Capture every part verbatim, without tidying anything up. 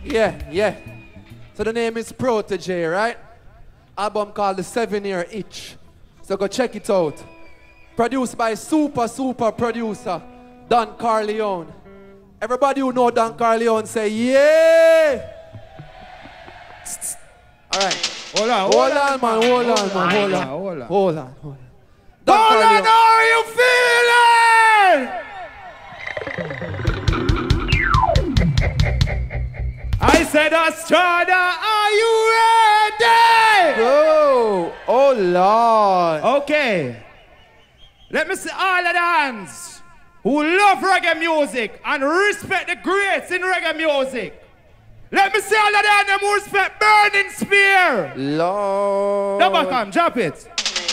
Yeah, yeah. So the name is Protege, right? Album called The Seven Year Itch. So go check it out. Produced by super, super producer, Don Carleone. Everybody who know Don Carleone say, yeah! All right. Hold on, hold on, man, hold on, man, hold on. Hold on, hold on. Hold on. Hold on, how are you feeling? I said, Australia, are you ready? Go! Oh, Lord. Okay. Let me see all of the hands who love reggae music and respect the greats in reggae music. Let me see all of the hands who respect Burning Spear. Lord. Double come, drop it.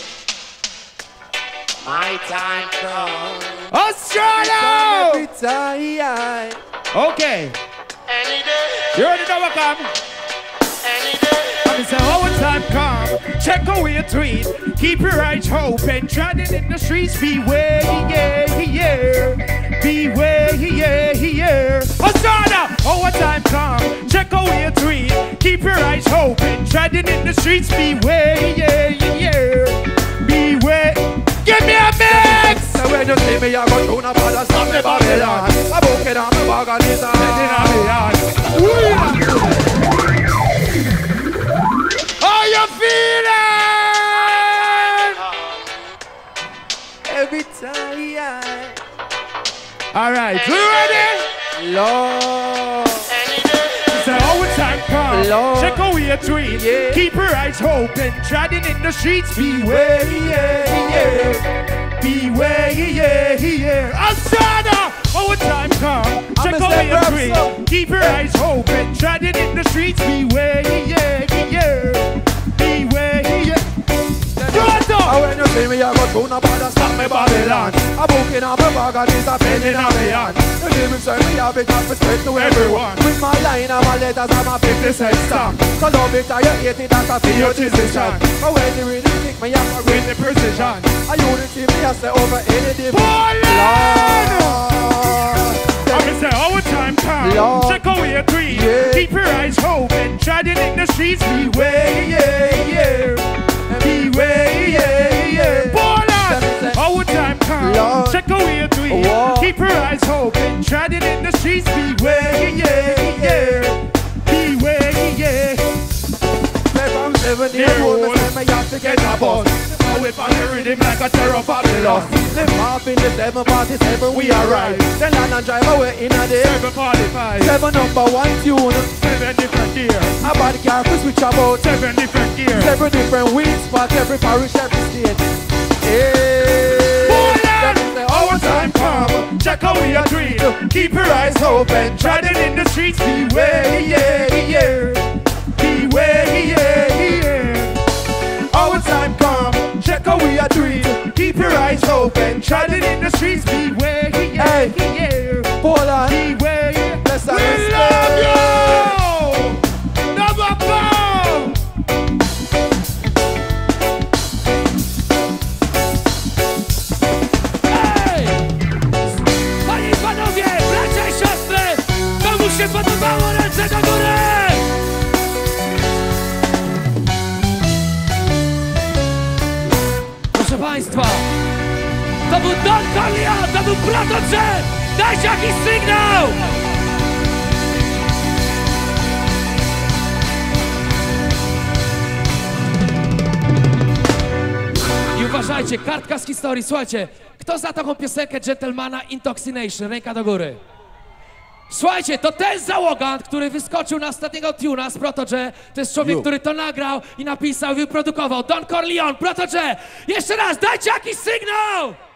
My time comes. Australia! Every time. Okay. Any day. You ready, double come? Any day. I say, how time come, check away your tweet. Keep your eyes open, treading in the streets. Beware, yeah, yeah. Beware, yeah, yeah. Australia, how time come, check away your tweet. Keep your eyes open, treading in the streets. Beware, yeah, yeah. Beware. Give me a mix! So when you see me, I go through no bother, stop me Babylon. I book it on my bag and it's on. How you feeling? Every time. All right, you ready? Lord. So how time come, Lord. check away your tweet. Yeah. Keep your eyes open, treading in the streets. Beware, yeah, yeah. Beware, yeah, yeah. Australia, how time come, check away your tweet. So. Keep your eyes open, treading in the streets. Beware, yeah, yeah. Beware, yeah. And when you see me, I go through no bother, stop me Babylon. I book it on my bag and it's a penny in my hand. The lyrics say me have it up respect to everyone. With my line and my letters and my fifty cent stamp. So love it or you hate it, that's a for your decision. But when you really think me, I can read the precision. I unity me, I say over any division. I'm gonna say all the time come, Lord. check away your tweet. Yeah. Keep your eyes open, treading in the streets. Beware, yeah, yeah. Beware, yeah, yeah. Poland, our time come, Lord. check away your tweet. Whoa. Keep your eyes open, treading in the streets. Beware, yeah, yeah. Beware, yeah. From seven years old, me say me have to get a bus. Now if I rhythm like a terror Babylon. Live off in the seven forty-seven, we arrive. Then land and drive away in a day. seven forty-five, Seven number one tune. seven different gears. A body car to switch about. Seven different gears. Seven different weed spots, every parish, every state. Hey, our time come, check out your tweet. Keep your eyes open, treading in the streets. Beware, yeah, yeah. Beware, yeah, yeah. Our time come, check out your tweet. Keep your eyes open, treading in the streets. Beware, yeah, yeah. Poland, beware, yeah. Let's we love you. Never come. Hej! Panie i panowie, bracia i siostry, komu się podobało, ręce do góry! Proszę państwa, to był Don Carleone, to był Protege! Dajcie jakiś sygnał! I uważajcie, kartka z historii, słuchajcie, kto zna taką piosenkę Gentlemana Intoxication? Ręka do góry. Słuchajcie, to ten załogant, który wyskoczył na ostatniego tuna z Protege, to jest człowiek, Yo. który to nagrał i napisał i wyprodukował. Don Carleone, Protege! Jeszcze raz, dajcie jakiś sygnał!